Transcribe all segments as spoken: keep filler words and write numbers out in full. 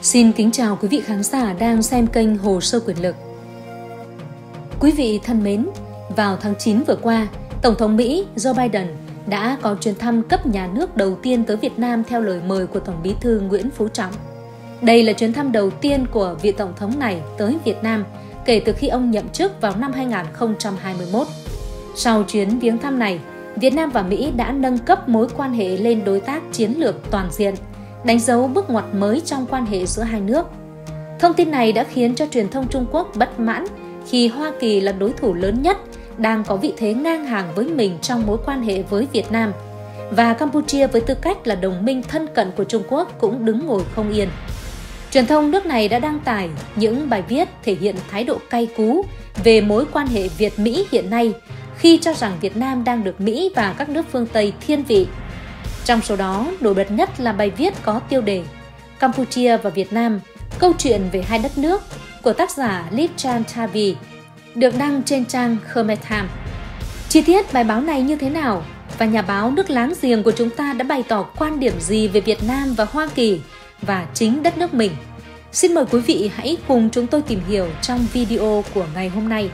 Xin kính chào quý vị khán giả đang xem kênh Hồ Sơ Quyền lực. Quý vị thân mến, vào tháng chín vừa qua, Tổng thống Mỹ Joe Biden đã có chuyến thăm cấp nhà nước đầu tiên tới Việt Nam theo lời mời của Tổng Bí thư Nguyễn Phú Trọng. Đây là chuyến thăm đầu tiên của vị Tổng thống này tới Việt Nam kể từ khi ông nhậm chức vào năm hai nghìn không trăm hai mươi mốt. Sau chuyến viếng thăm này, Việt Nam và Mỹ đã nâng cấp mối quan hệ lên đối tác chiến lược toàn diện, đánh dấu bước ngoặt mới trong quan hệ giữa hai nước. Thông tin này đã khiến cho truyền thông Trung Quốc bất mãn khi Hoa Kỳ là đối thủ lớn nhất, đang có vị thế ngang hàng với mình trong mối quan hệ với Việt Nam, và Campuchia với tư cách là đồng minh thân cận của Trung Quốc cũng đứng ngồi không yên. Truyền thông nước này đã đăng tải những bài viết thể hiện thái độ cay cú về mối quan hệ Việt-Mỹ hiện nay, khi cho rằng Việt Nam đang được Mỹ và các nước phương Tây thiên vị. Trong số đó, nổi bật nhất là bài viết có tiêu đề Campuchia và Việt Nam, câu chuyện về hai đất nước của tác giả Lipchan Thavi, được đăng trên trang Khmer Times. Chi tiết bài báo này như thế nào và nhà báo nước láng giềng của chúng ta đã bày tỏ quan điểm gì về Việt Nam và Hoa Kỳ và chính đất nước mình? Xin mời quý vị hãy cùng chúng tôi tìm hiểu trong video của ngày hôm nay.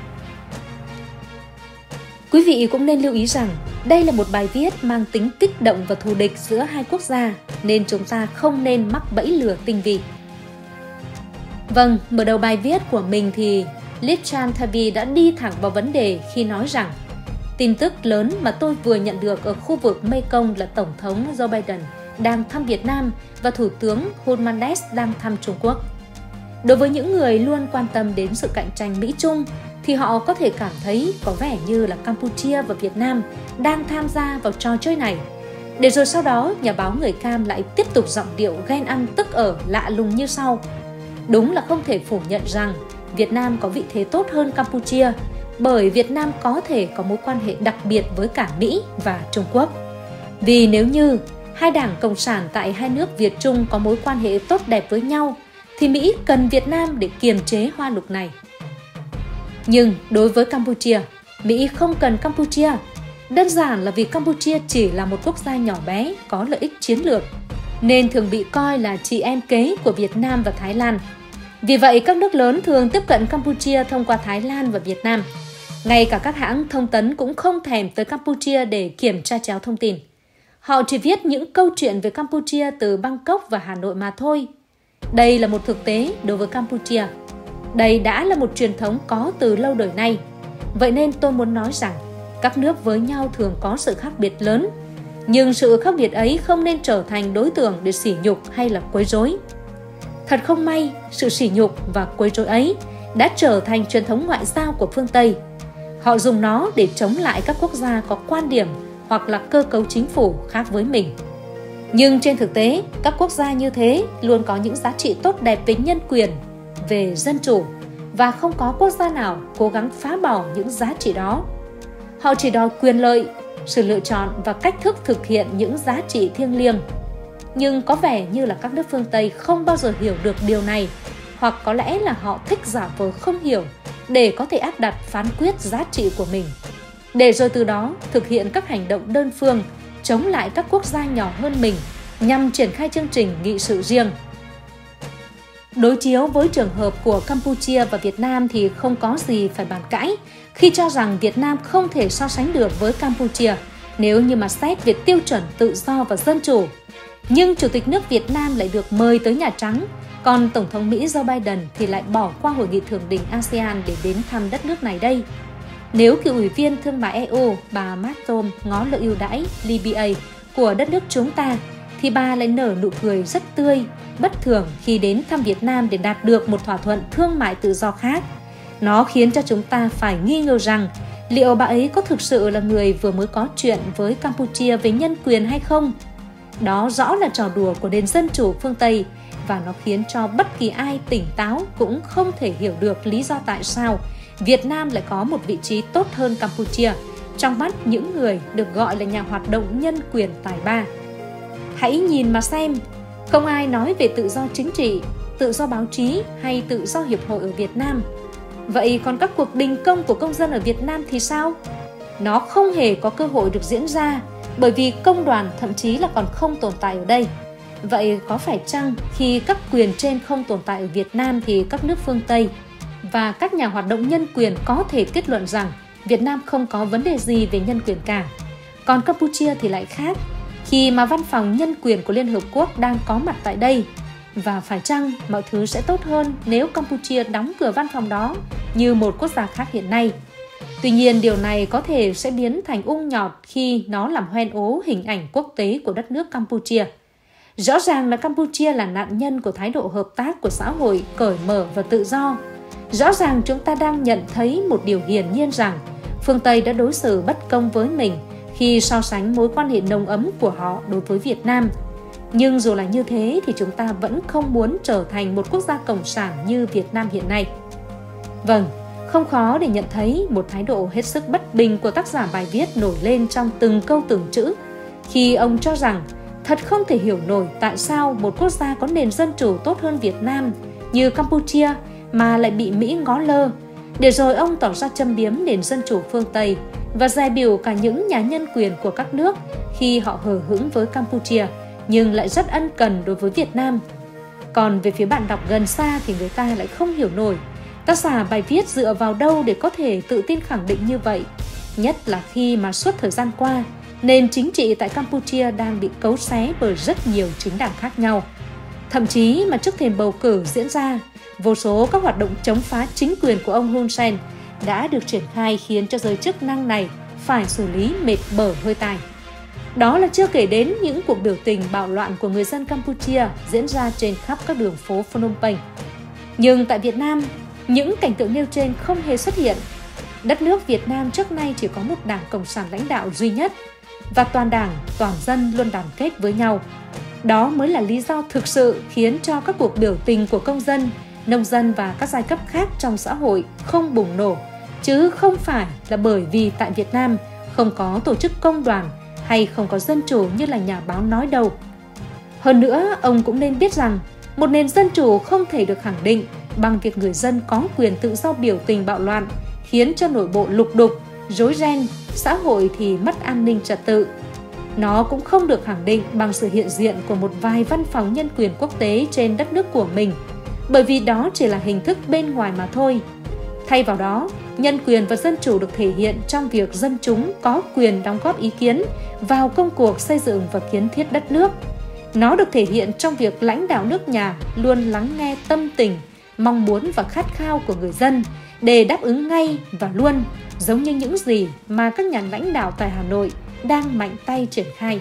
Quý vị cũng nên lưu ý rằng đây là một bài viết mang tính kích động và thù địch giữa hai quốc gia, nên chúng ta không nên mắc bẫy lừa tinh vi. Vâng, mở đầu bài viết của mình thì Lipchan Thavi đã đi thẳng vào vấn đề khi nói rằng tin tức lớn mà tôi vừa nhận được ở khu vực Mekong là Tổng thống Joe Biden đang thăm Việt Nam và Thủ tướng Hun Manet đang thăm Trung Quốc. Đối với những người luôn quan tâm đến sự cạnh tranh Mỹ-Trung, thì họ có thể cảm thấy có vẻ như là Campuchia và Việt Nam đang tham gia vào trò chơi này. Để rồi sau đó, nhà báo người Cam lại tiếp tục giọng điệu ghen ăn tức ở lạ lùng như sau. Đúng là không thể phủ nhận rằng Việt Nam có vị thế tốt hơn Campuchia, bởi Việt Nam có thể có mối quan hệ đặc biệt với cả Mỹ và Trung Quốc. Vì nếu như hai đảng Cộng sản tại hai nước Việt Trung có mối quan hệ tốt đẹp với nhau, thì Mỹ cần Việt Nam để kiềm chế hoa lục này. Nhưng đối với Campuchia, Mỹ không cần Campuchia. Đơn giản là vì Campuchia chỉ là một quốc gia nhỏ bé có lợi ích chiến lược, nên thường bị coi là chị em kế của Việt Nam và Thái Lan. Vì vậy, các nước lớn thường tiếp cận Campuchia thông qua Thái Lan và Việt Nam. Ngay cả các hãng thông tấn cũng không thèm tới Campuchia để kiểm tra chéo thông tin. Họ chỉ viết những câu chuyện về Campuchia từ Bangkok và Hà Nội mà thôi. Đây là một thực tế đối với Campuchia. Đây đã là một truyền thống có từ lâu đời nay. Vậy nên tôi muốn nói rằng các nước với nhau thường có sự khác biệt lớn. Nhưng sự khác biệt ấy không nên trở thành đối tượng để sỉ nhục hay là quấy rối. Thật không may, sự sỉ nhục và quấy rối ấy đã trở thành truyền thống ngoại giao của phương Tây. Họ dùng nó để chống lại các quốc gia có quan điểm hoặc là cơ cấu chính phủ khác với mình. Nhưng trên thực tế, các quốc gia như thế luôn có những giá trị tốt đẹp về nhân quyền, về dân chủ, và không có quốc gia nào cố gắng phá bỏ những giá trị đó. Họ chỉ đòi quyền lợi, sự lựa chọn và cách thức thực hiện những giá trị thiêng liêng. Nhưng có vẻ như là các nước phương Tây không bao giờ hiểu được điều này, hoặc có lẽ là họ thích giả vờ không hiểu để có thể áp đặt phán quyết giá trị của mình, để rồi từ đó thực hiện các hành động đơn phương chống lại các quốc gia nhỏ hơn mình nhằm triển khai chương trình nghị sự riêng. Đối chiếu với trường hợp của Campuchia và Việt Nam thì không có gì phải bàn cãi khi cho rằng Việt Nam không thể so sánh được với Campuchia nếu như mà xét về tiêu chuẩn tự do và dân chủ. Nhưng Chủ tịch nước Việt Nam lại được mời tới Nhà Trắng, còn Tổng thống Mỹ Joe Biden thì lại bỏ qua hội nghị thượng đỉnh a sê an để đến thăm đất nước này đây. Nếu cựu ủy viên thương mại e u bà Malmström ngó lợi ưu đãi lê bê a của đất nước chúng ta, thì bà lại nở nụ cười rất tươi, bất thường khi đến thăm Việt Nam để đạt được một thỏa thuận thương mại tự do khác. Nó khiến cho chúng ta phải nghi ngờ rằng liệu bà ấy có thực sự là người vừa mới có chuyện với Campuchia về nhân quyền hay không? Đó rõ là trò đùa của nền dân chủ phương Tây, và nó khiến cho bất kỳ ai tỉnh táo cũng không thể hiểu được lý do tại sao Việt Nam lại có một vị trí tốt hơn Campuchia trong mắt những người được gọi là nhà hoạt động nhân quyền tài ba. Hãy nhìn mà xem, không ai nói về tự do chính trị, tự do báo chí hay tự do hiệp hội ở Việt Nam. Vậy còn các cuộc đình công của công dân ở Việt Nam thì sao? Nó không hề có cơ hội được diễn ra, bởi vì công đoàn thậm chí là còn không tồn tại ở đây. Vậy có phải chăng khi các quyền trên không tồn tại ở Việt Nam thì các nước phương Tây và các nhà hoạt động nhân quyền có thể kết luận rằng Việt Nam không có vấn đề gì về nhân quyền cả? Còn Campuchia thì lại khác, khi mà văn phòng nhân quyền của Liên Hợp Quốc đang có mặt tại đây. Và phải chăng mọi thứ sẽ tốt hơn nếu Campuchia đóng cửa văn phòng đó như một quốc gia khác hiện nay? Tuy nhiên, điều này có thể sẽ biến thành ung nhọt khi nó làm hoen ố hình ảnh quốc tế của đất nước Campuchia. Rõ ràng là Campuchia là nạn nhân của thái độ hợp tác của xã hội cởi mở và tự do. Rõ ràng chúng ta đang nhận thấy một điều hiển nhiên rằng phương Tây đã đối xử bất công với mình khi so sánh mối quan hệ nồng ấm của họ đối với Việt Nam. Nhưng dù là như thế thì chúng ta vẫn không muốn trở thành một quốc gia cộng sản như Việt Nam hiện nay. Vâng, không khó để nhận thấy một thái độ hết sức bất bình của tác giả bài viết nổi lên trong từng câu từng chữ, khi ông cho rằng thật không thể hiểu nổi tại sao một quốc gia có nền dân chủ tốt hơn Việt Nam như Campuchia mà lại bị Mỹ ngó lơ, để rồi ông tỏ ra châm biếm nền dân chủ phương Tây và dè bỉu cả những nhà nhân quyền của các nước khi họ hờ hững với Campuchia nhưng lại rất ân cần đối với Việt Nam. Còn về phía bạn đọc gần xa thì người ta lại không hiểu nổi tác giả bài viết dựa vào đâu để có thể tự tin khẳng định như vậy, nhất là khi mà suốt thời gian qua, nền chính trị tại Campuchia đang bị cấu xé bởi rất nhiều chính đảng khác nhau. Thậm chí mà trước thềm bầu cử diễn ra, vô số các hoạt động chống phá chính quyền của ông Hun Sen đã được triển khai khiến cho giới chức năng này phải xử lý mệt bở hơi tai. Đó là chưa kể đến những cuộc biểu tình bạo loạn của người dân Campuchia diễn ra trên khắp các đường phố Phnom Penh. Nhưng tại Việt Nam, những cảnh tượng nêu trên không hề xuất hiện. Đất nước Việt Nam trước nay chỉ có một đảng cộng sản lãnh đạo duy nhất và toàn đảng, toàn dân luôn đoàn kết với nhau. Đó mới là lý do thực sự khiến cho các cuộc biểu tình của công dân, nông dân và các giai cấp khác trong xã hội không bùng nổ, chứ không phải là bởi vì tại Việt Nam không có tổ chức công đoàn hay không có dân chủ như là nhà báo nói đâu. Hơn nữa, ông cũng nên biết rằng một nền dân chủ không thể được khẳng định bằng việc người dân có quyền tự do biểu tình bạo loạn, khiến cho nội bộ lục đục, rối ren, xã hội thì mất an ninh trật tự. Nó cũng không được khẳng định bằng sự hiện diện của một vài văn phòng nhân quyền quốc tế trên đất nước của mình, bởi vì đó chỉ là hình thức bên ngoài mà thôi. Thay vào đó, nhân quyền và dân chủ được thể hiện trong việc dân chúng có quyền đóng góp ý kiến vào công cuộc xây dựng và kiến thiết đất nước. Nó được thể hiện trong việc lãnh đạo nước nhà luôn lắng nghe tâm tình, mong muốn và khát khao của người dân để đáp ứng ngay và luôn, giống như những gì mà các nhà lãnh đạo tại Hà Nội đang mạnh tay triển khai.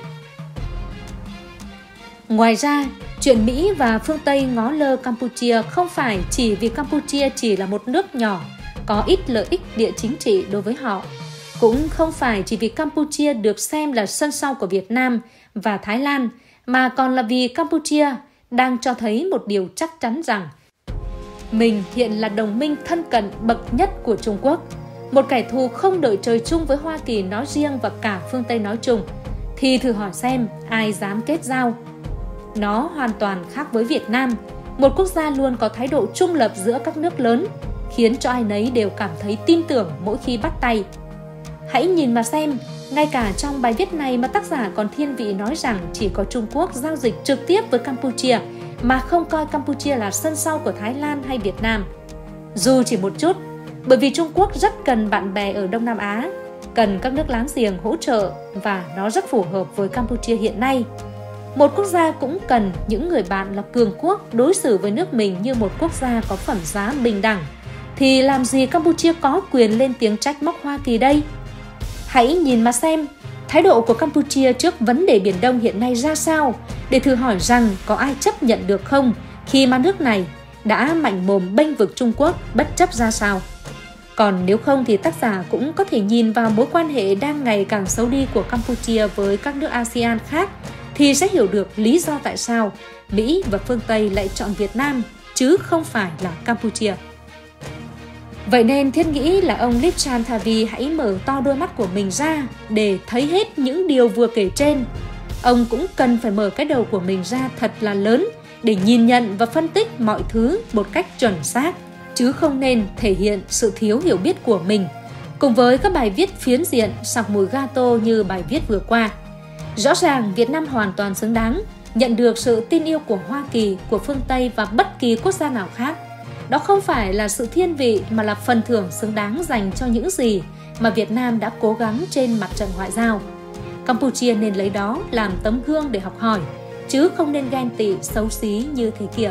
Ngoài ra, chuyện Mỹ và phương Tây ngó lơ Campuchia không phải chỉ vì Campuchia chỉ là một nước nhỏ, có ít lợi ích địa chính trị đối với họ. Cũng không phải chỉ vì Campuchia được xem là sân sau của Việt Nam và Thái Lan, mà còn là vì Campuchia đang cho thấy một điều chắc chắn rằng mình hiện là đồng minh thân cận bậc nhất của Trung Quốc, một kẻ thù không đợi trời chung với Hoa Kỳ nói riêng và cả phương Tây nói chung. Thì thử hỏi xem ai dám kết giao. Nó hoàn toàn khác với Việt Nam, một quốc gia luôn có thái độ trung lập giữa các nước lớn, khiến cho ai nấy đều cảm thấy tin tưởng mỗi khi bắt tay. Hãy nhìn mà xem, ngay cả trong bài viết này mà tác giả còn thiên vị nói rằng chỉ có Trung Quốc giao dịch trực tiếp với Campuchia mà không coi Campuchia là sân sau của Thái Lan hay Việt Nam. Dù chỉ một chút, bởi vì Trung Quốc rất cần bạn bè ở Đông Nam Á, cần các nước láng giềng hỗ trợ và nó rất phù hợp với Campuchia hiện nay. Một quốc gia cũng cần những người bạn là cường quốc đối xử với nước mình như một quốc gia có phẩm giá bình đẳng, thì làm gì Campuchia có quyền lên tiếng trách móc Hoa Kỳ đây? Hãy nhìn mà xem, thái độ của Campuchia trước vấn đề Biển Đông hiện nay ra sao, để thử hỏi rằng có ai chấp nhận được không khi mà nước này đã mạnh mồm bênh vực Trung Quốc bất chấp ra sao. Còn nếu không thì tác giả cũng có thể nhìn vào mối quan hệ đang ngày càng xấu đi của Campuchia với các nước a sê an khác, thì sẽ hiểu được lý do tại sao Mỹ và phương Tây lại chọn Việt Nam chứ không phải là Campuchia. Vậy nên thiết nghĩ là ông Lipchan Thavi hãy mở to đôi mắt của mình ra để thấy hết những điều vừa kể trên. Ông cũng cần phải mở cái đầu của mình ra thật là lớn để nhìn nhận và phân tích mọi thứ một cách chuẩn xác, chứ không nên thể hiện sự thiếu hiểu biết của mình, cùng với các bài viết phiến diện sặc mùi gato như bài viết vừa qua. Rõ ràng Việt Nam hoàn toàn xứng đáng nhận được sự tin yêu của Hoa Kỳ, của phương Tây và bất kỳ quốc gia nào khác. Đó không phải là sự thiên vị mà là phần thưởng xứng đáng dành cho những gì mà Việt Nam đã cố gắng trên mặt trận ngoại giao. Campuchia nên lấy đó làm tấm gương để học hỏi, chứ không nên ghen tị xấu xí như thế kia.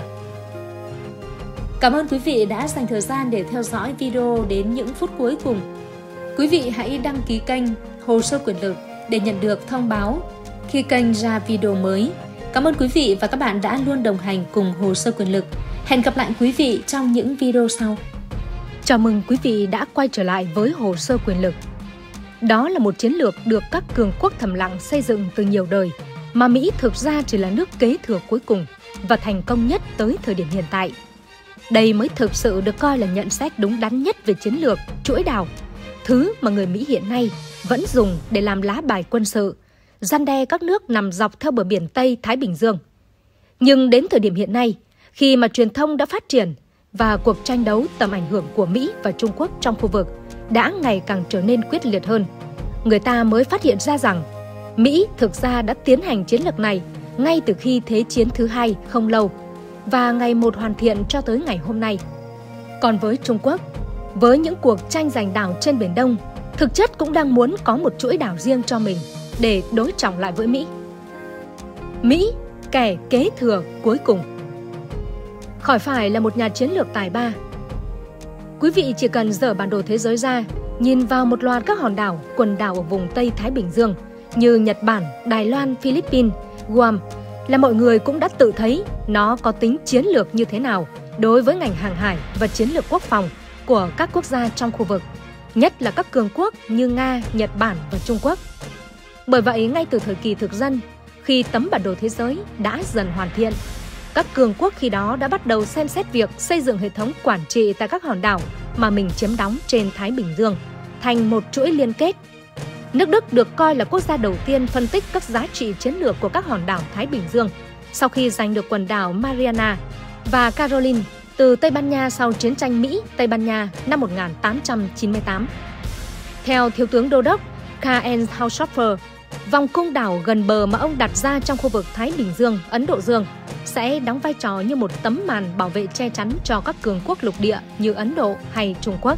Cảm ơn quý vị đã dành thời gian để theo dõi video đến những phút cuối cùng. Quý vị hãy đăng ký kênh Hồ Sơ Quyền Lực để nhận được thông báo khi kênh ra video mới. Cảm ơn quý vị và các bạn đã luôn đồng hành cùng Hồ Sơ Quyền Lực. Hẹn gặp lại quý vị trong những video sau. Chào mừng quý vị đã quay trở lại với Hồ Sơ Quyền Lực. Đó là một chiến lược được các cường quốc thầm lặng xây dựng từ nhiều đời, mà Mỹ thực ra chỉ là nước kế thừa cuối cùng và thành công nhất tới thời điểm hiện tại. Đây mới thực sự được coi là nhận xét đúng đắn nhất về chiến lược chuỗi đảo, thứ mà người Mỹ hiện nay vẫn dùng để làm lá bài quân sự, răn đe các nước nằm dọc theo bờ biển Tây Thái Bình Dương. Nhưng đến thời điểm hiện nay, khi mà truyền thông đã phát triển và cuộc tranh đấu tầm ảnh hưởng của Mỹ và Trung Quốc trong khu vực đã ngày càng trở nên quyết liệt hơn, người ta mới phát hiện ra rằng Mỹ thực ra đã tiến hành chiến lược này ngay từ khi Thế chiến thứ hai không lâu và ngày một hoàn thiện cho tới ngày hôm nay. Còn với Trung Quốc, với những cuộc tranh giành đảo trên Biển Đông, thực chất cũng đang muốn có một chuỗi đảo riêng cho mình để đối trọng lại với Mỹ. Mỹ, kẻ kế thừa cuối cùng. Khỏi phải là một nhà chiến lược tài ba. Quý vị chỉ cần dở bản đồ thế giới ra, nhìn vào một loạt các hòn đảo, quần đảo ở vùng Tây Thái Bình Dương như Nhật Bản, Đài Loan, Philippines, Guam là mọi người cũng đã tự thấy nó có tính chiến lược như thế nào đối với ngành hàng hải và chiến lược quốc phòng của các quốc gia trong khu vực, nhất là các cường quốc như Nga, Nhật Bản và Trung Quốc. Bởi vậy, ngay từ thời kỳ thực dân, khi tấm bản đồ thế giới đã dần hoàn thiện, các cường quốc khi đó đã bắt đầu xem xét việc xây dựng hệ thống quản trị tại các hòn đảo mà mình chiếm đóng trên Thái Bình Dương thành một chuỗi liên kết. Nước Đức được coi là quốc gia đầu tiên phân tích các giá trị chiến lược của các hòn đảo Thái Bình Dương sau khi giành được quần đảo Mariana và Caroline từ Tây Ban Nha sau chiến tranh Mỹ-Tây Ban Nha năm một nghìn tám trăm chín mươi tám. Theo Thiếu tướng Đô đốc Karl Haushofer, vòng cung đảo gần bờ mà ông đặt ra trong khu vực Thái Bình Dương, Ấn Độ Dương sẽ đóng vai trò như một tấm màn bảo vệ che chắn cho các cường quốc lục địa như Ấn Độ hay Trung Quốc.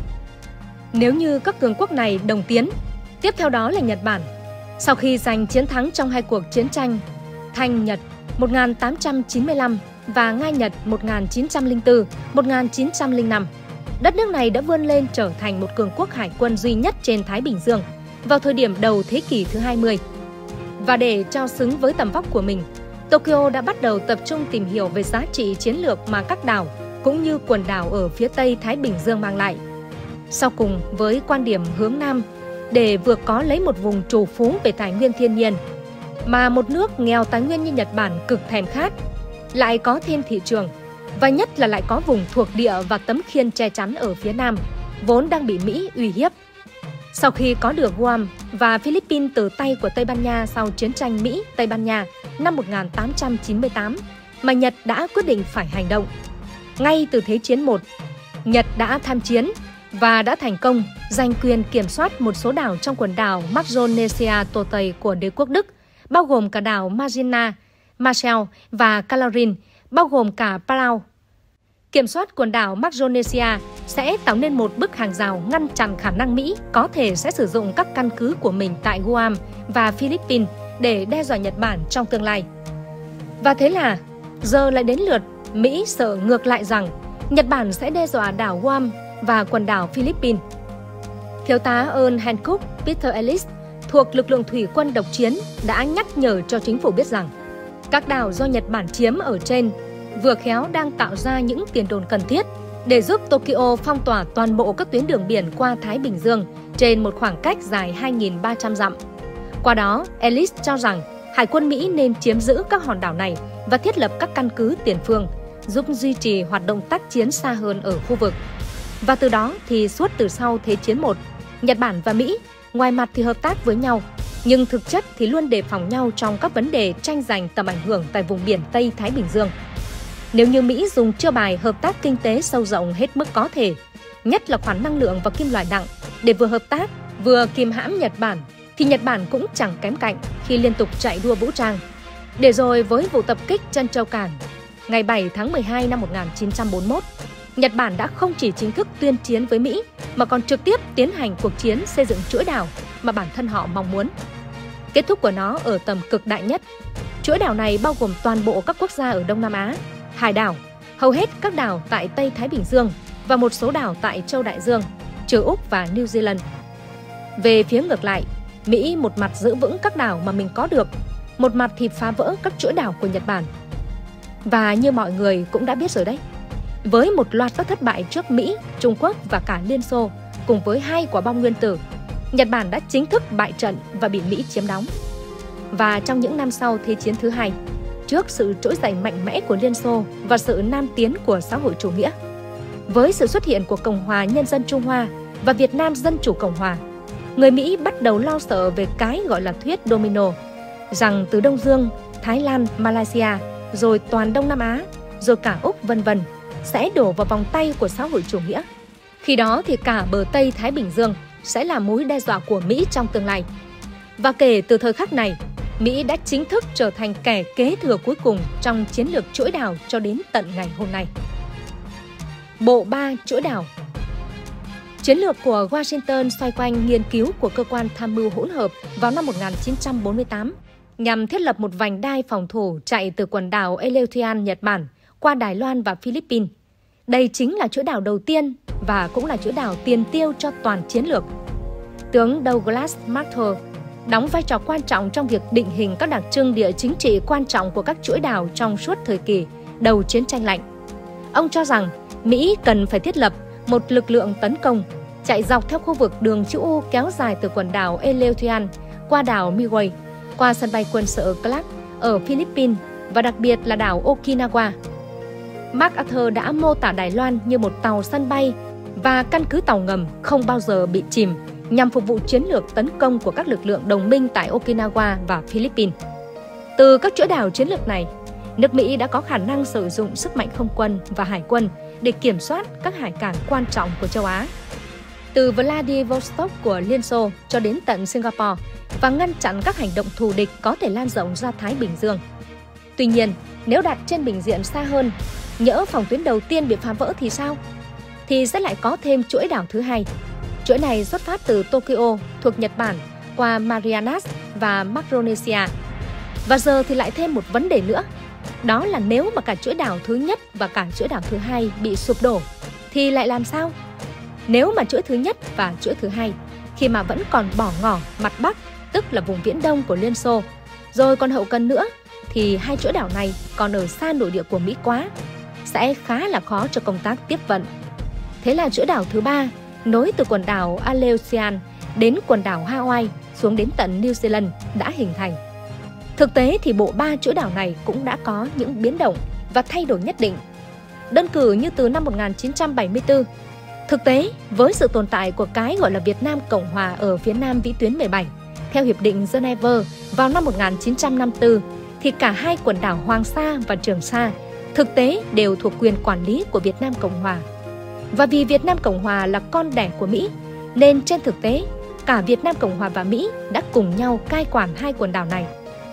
Nếu như các cường quốc này đồng tiến, tiếp theo đó là Nhật Bản. Sau khi giành chiến thắng trong hai cuộc chiến tranh Thanh-Nhật một nghìn tám trăm chín mươi lăm và Nga-Nhật một nghìn chín trăm lẻ bốn đến một nghìn chín trăm lẻ năm, đất nước này đã vươn lên trở thành một cường quốc hải quân duy nhất trên Thái Bình Dương vào thời điểm đầu thế kỷ thứ hai mươi. Và để cho xứng với tầm vóc của mình, Tokyo đã bắt đầu tập trung tìm hiểu về giá trị chiến lược mà các đảo cũng như quần đảo ở phía Tây Thái Bình Dương mang lại. Sau cùng, với quan điểm hướng Nam, để vừa có lấy một vùng trù phú về tài nguyên thiên nhiên, mà một nước nghèo tài nguyên như Nhật Bản cực thèm khát, lại có thêm thị trường, và nhất là lại có vùng thuộc địa và tấm khiên che chắn ở phía Nam, vốn đang bị Mỹ uy hiếp. Sau khi có được Guam và Philippines từ tay của Tây Ban Nha sau chiến tranh Mỹ-Tây Ban Nha năm một nghìn tám trăm chín mươi tám, mà Nhật đã quyết định phải hành động. Ngay từ Thế chiến một, Nhật đã tham chiến và đã thành công giành quyền kiểm soát một số đảo trong quần đảo Micronesia Tô Tây của đế quốc Đức, bao gồm cả đảo Marina, Marshall và Calorin, bao gồm cả Palau. Kiểm soát quần đảo Micronesia sẽ tạo nên một bức hàng rào ngăn chặn khả năng Mỹ có thể sẽ sử dụng các căn cứ của mình tại Guam và Philippines để đe dọa Nhật Bản trong tương lai. Và thế là giờ lại đến lượt Mỹ sợ ngược lại rằng Nhật Bản sẽ đe dọa đảo Guam và quần đảo Philippines. Thiếu tá Earl Hancock Peter Ellis thuộc lực lượng thủy quân độc chiến đã nhắc nhở cho chính phủ biết rằng các đảo do Nhật Bản chiếm ở trên vừa khéo đang tạo ra những tiền đồn cần thiết để giúp Tokyo phong tỏa toàn bộ các tuyến đường biển qua Thái Bình Dương trên một khoảng cách dài hai nghìn ba trăm dặm. Qua đó, Ellis cho rằng Hải quân Mỹ nên chiếm giữ các hòn đảo này và thiết lập các căn cứ tiền phương, giúp duy trì hoạt động tác chiến xa hơn ở khu vực. Và từ đó thì suốt từ sau Thế chiến một, Nhật Bản và Mỹ ngoài mặt thì hợp tác với nhau, nhưng thực chất thì luôn đề phòng nhau trong các vấn đề tranh giành tầm ảnh hưởng tại vùng biển Tây Thái Bình Dương. Nếu như Mỹ dùng chiêu bài hợp tác kinh tế sâu rộng hết mức có thể, nhất là khoản năng lượng và kim loại nặng, để vừa hợp tác, vừa kìm hãm Nhật Bản, thì Nhật Bản cũng chẳng kém cạnh khi liên tục chạy đua vũ trang. Để rồi với vụ tập kích Trân Châu Cảng ngày bảy tháng mười hai năm một nghìn chín trăm bốn mươi mốt, Nhật Bản đã không chỉ chính thức tuyên chiến với Mỹ mà còn trực tiếp tiến hành cuộc chiến xây dựng chuỗi đảo mà bản thân họ mong muốn. Kết thúc của nó ở tầm cực đại nhất. Chuỗi đảo này bao gồm toàn bộ các quốc gia ở Đông Nam Á, hải đảo, hầu hết các đảo tại Tây Thái Bình Dương và một số đảo tại Châu Đại Dương, trừ Úc và New Zealand. Về phía ngược lại, Mỹ một mặt giữ vững các đảo mà mình có được, một mặt thì phá vỡ các chuỗi đảo của Nhật Bản. Và như mọi người cũng đã biết rồi đấy, với một loạt các thất bại trước Mỹ, Trung Quốc và cả Liên Xô, cùng với hai quả bom nguyên tử, Nhật Bản đã chính thức bại trận và bị Mỹ chiếm đóng. Và trong những năm sau Thế chiến thứ hai, trước sự trỗi dậy mạnh mẽ của Liên Xô và sự nam tiến của xã hội chủ nghĩa, với sự xuất hiện của Cộng hòa Nhân dân Trung Hoa và Việt Nam Dân chủ Cộng hòa, người Mỹ bắt đầu lo sợ về cái gọi là thuyết domino, rằng từ Đông Dương, Thái Lan, Malaysia, rồi toàn Đông Nam Á, rồi cả Úc vân vân sẽ đổ vào vòng tay của xã hội chủ nghĩa. Khi đó thì cả bờ Tây Thái Bình Dương sẽ là mối đe dọa của Mỹ trong tương lai. Và kể từ thời khắc này, Mỹ đã chính thức trở thành kẻ kế thừa cuối cùng trong chiến lược chuỗi đảo cho đến tận ngày hôm nay. Bộ ba chuỗi đảo. Chiến lược của Washington xoay quanh nghiên cứu của cơ quan tham mưu hỗn hợp vào năm một nghìn chín trăm bốn mươi tám nhằm thiết lập một vành đai phòng thủ chạy từ quần đảo Aleutian, Nhật Bản qua Đài Loan và Philippines. Đây chính là chuỗi đảo đầu tiên và cũng là chuỗi đảo tiền tiêu cho toàn chiến lược. Tướng Douglas MacArthur đóng vai trò quan trọng trong việc định hình các đặc trưng địa chính trị quan trọng của các chuỗi đảo trong suốt thời kỳ đầu chiến tranh lạnh. Ông cho rằng Mỹ cần phải thiết lập một lực lượng tấn công chạy dọc theo khu vực đường chữ U kéo dài từ quần đảo Aleutian qua đảo Midway, qua sân bay quân sự Clark ở Philippines và đặc biệt là đảo Okinawa. MacArthur đã mô tả Đài Loan như một tàu sân bay và căn cứ tàu ngầm không bao giờ bị chìm nhằm phục vụ chiến lược tấn công của các lực lượng đồng minh tại Okinawa và Philippines. Từ các chuỗi đảo chiến lược này, nước Mỹ đã có khả năng sử dụng sức mạnh không quân và hải quân để kiểm soát các hải cảng quan trọng của châu Á, từ Vladivostok của Liên Xô cho đến tận Singapore, và ngăn chặn các hành động thù địch có thể lan rộng ra Thái Bình Dương. Tuy nhiên, nếu đặt trên bình diện xa hơn, nhỡ phòng tuyến đầu tiên bị phá vỡ thì sao? Thì sẽ lại có thêm chuỗi đảo thứ hai. Chuỗi này xuất phát từ Tokyo thuộc Nhật Bản qua Marianas và Micronesia. Và giờ thì lại thêm một vấn đề nữa. Đó là nếu mà cả chuỗi đảo thứ nhất và cả chuỗi đảo thứ hai bị sụp đổ thì lại làm sao? Nếu mà chuỗi thứ nhất và chuỗi thứ hai khi mà vẫn còn bỏ ngỏ mặt Bắc, tức là vùng Viễn Đông của Liên Xô, rồi còn hậu cần nữa, thì hai chuỗi đảo này còn ở xa nội địa của Mỹ quá, sẽ khá là khó cho công tác tiếp vận. Thế là chuỗi đảo thứ ba nối từ quần đảo Aleutian đến quần đảo Hawaii xuống đến tận New Zealand đã hình thành. Thực tế thì bộ ba chuỗi đảo này cũng đã có những biến động và thay đổi nhất định. Đơn cử như từ năm một nghìn chín trăm bảy mươi tư, thực tế với sự tồn tại của cái gọi là Việt Nam Cộng Hòa ở phía nam vĩ tuyến mười bảy, theo Hiệp định Geneva vào năm một nghìn chín trăm năm mươi tư, thì cả hai quần đảo Hoàng Sa và Trường Sa thực tế đều thuộc quyền quản lý của Việt Nam Cộng Hòa. Và vì Việt Nam Cộng Hòa là con đẻ của Mỹ, nên trên thực tế, cả Việt Nam Cộng Hòa và Mỹ đã cùng nhau cai quản hai quần đảo này.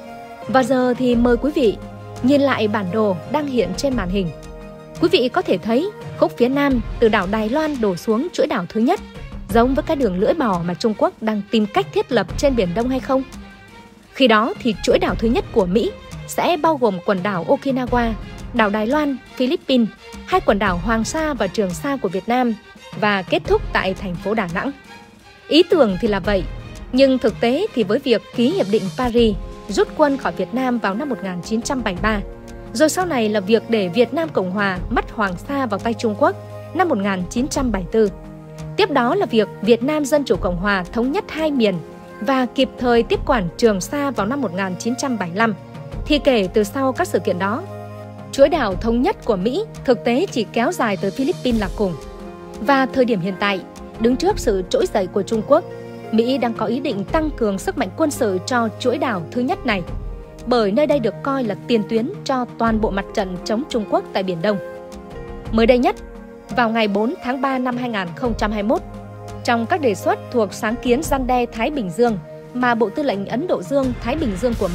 Và giờ thì mời quý vị nhìn lại bản đồ đang hiện trên màn hình. Quý vị có thể thấy khúc phía nam từ đảo Đài Loan đổ xuống chuỗi đảo thứ nhất, giống với cái đường lưỡi bò mà Trung Quốc đang tìm cách thiết lập trên Biển Đông hay không? Khi đó thì chuỗi đảo thứ nhất của Mỹ sẽ bao gồm quần đảo Okinawa, đảo Đài Loan, Philippines, hai quần đảo Hoàng Sa và Trường Sa của Việt Nam và kết thúc tại thành phố Đà Nẵng. Ý tưởng thì là vậy, nhưng thực tế thì với việc ký Hiệp định Paris rút quân khỏi Việt Nam vào năm một nghìn chín trăm bảy mươi ba, rồi sau này là việc để Việt Nam Cộng Hòa mất Hoàng Sa vào tay Trung Quốc năm một nghìn chín trăm bảy mươi tư. Tiếp đó là việc Việt Nam Dân chủ Cộng Hòa thống nhất hai miền và kịp thời tiếp quản Trường Sa vào năm một nghìn chín trăm bảy mươi lăm. Thì kể từ sau các sự kiện đó, chuỗi đảo thống nhất của Mỹ thực tế chỉ kéo dài tới Philippines là cùng. Và thời điểm hiện tại, đứng trước sự trỗi dậy của Trung Quốc, Mỹ đang có ý định tăng cường sức mạnh quân sự cho chuỗi đảo thứ nhất này, bởi nơi đây được coi là tiền tuyến cho toàn bộ mặt trận chống Trung Quốc tại Biển Đông. Mới đây nhất, vào ngày bốn tháng ba năm hai nghìn không trăm hai mươi mốt, trong các đề xuất thuộc sáng kiến răn đe Thái Bình Dương mà Bộ Tư lệnh Ấn Độ Dương-Thái Bình Dương của Mỹ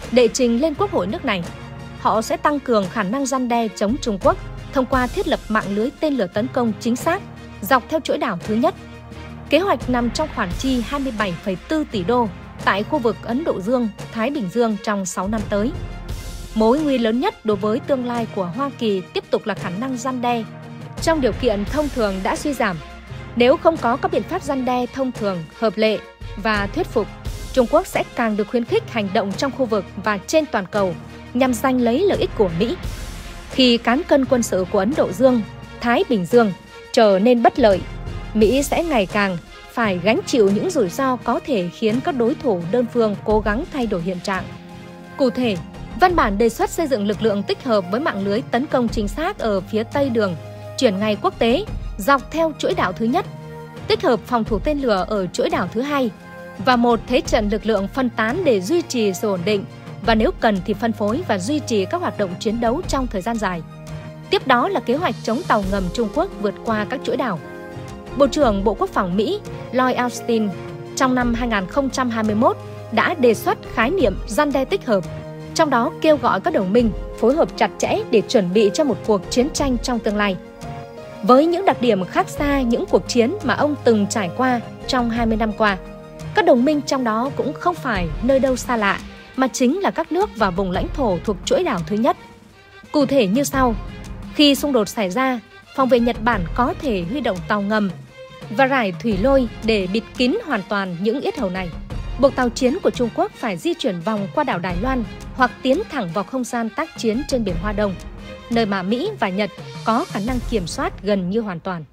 đệ trình lên Quốc hội nước này. Họ sẽ tăng cường khả năng răn đe chống Trung Quốc thông qua thiết lập mạng lưới tên lửa tấn công chính xác dọc theo chuỗi đảo thứ nhất. Kế hoạch nằm trong khoản chi hai mươi bảy phẩy bốn tỷ đô tại khu vực Ấn Độ Dương, Thái Bình Dương trong sáu năm tới. Mối nguy lớn nhất đối với tương lai của Hoa Kỳ tiếp tục là khả năng răn đe trong điều kiện thông thường đã suy giảm. Nếu không có các biện pháp răn đe thông thường, hợp lệ và thuyết phục, Trung Quốc sẽ càng được khuyến khích hành động trong khu vực và trên toàn cầu nhằm giành lấy lợi ích của Mỹ. Khi cán cân quân sự của Ấn Độ Dương, Thái Bình Dương trở nên bất lợi, Mỹ sẽ ngày càng phải gánh chịu những rủi ro có thể khiến các đối thủ đơn phương cố gắng thay đổi hiện trạng. Cụ thể, văn bản đề xuất xây dựng lực lượng tích hợp với mạng lưới tấn công chính xác ở phía tây đường, chuyển ngay quốc tế, dọc theo chuỗi đảo thứ nhất, tích hợp phòng thủ tên lửa ở chuỗi đảo thứ hai, và một thế trận lực lượng phân tán để duy trì sự ổn định, và nếu cần thì phân phối và duy trì các hoạt động chiến đấu trong thời gian dài. Tiếp đó là kế hoạch chống tàu ngầm Trung Quốc vượt qua các chuỗi đảo. Bộ trưởng Bộ Quốc phòng Mỹ Lloyd Austin trong năm hai nghìn không trăm hai mươi mốt đã đề xuất khái niệm răn đe tích hợp, trong đó kêu gọi các đồng minh phối hợp chặt chẽ để chuẩn bị cho một cuộc chiến tranh trong tương lai. Với những đặc điểm khác xa những cuộc chiến mà ông từng trải qua trong hai mươi năm qua, các đồng minh trong đó cũng không phải nơi đâu xa lạ, mà chính là các nước và vùng lãnh thổ thuộc chuỗi đảo thứ nhất. Cụ thể như sau: khi xung đột xảy ra, phòng vệ Nhật Bản có thể huy động tàu ngầm và rải thủy lôi để bịt kín hoàn toàn những yết hầu này, buộc tàu chiến của Trung Quốc phải di chuyển vòng qua đảo Đài Loan hoặc tiến thẳng vào không gian tác chiến trên biển Hoa Đông, nơi mà Mỹ và Nhật có khả năng kiểm soát gần như hoàn toàn.